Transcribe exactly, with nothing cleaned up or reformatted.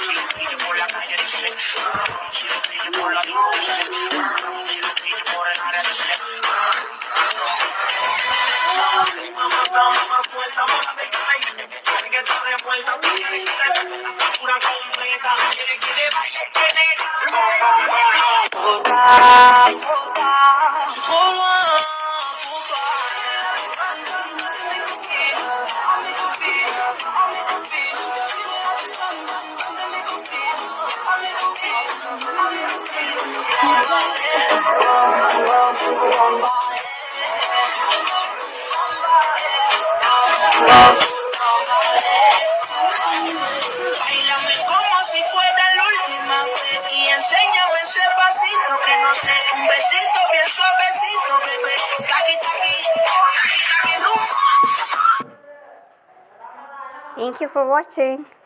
por la calle dice, si lo pide por la noche, si lo pide por el área dice, mamá, mamá, suelta, mamá, me cae, que está revuelta, esa pura completa, quiere que le baile, que nega. Báilame como si fuera la última vez y enséñame ese pasito que no sé, un besito bien suavecito, bebé. Taqui, taqui, taqui, taqui, rumba. Thank you for watching.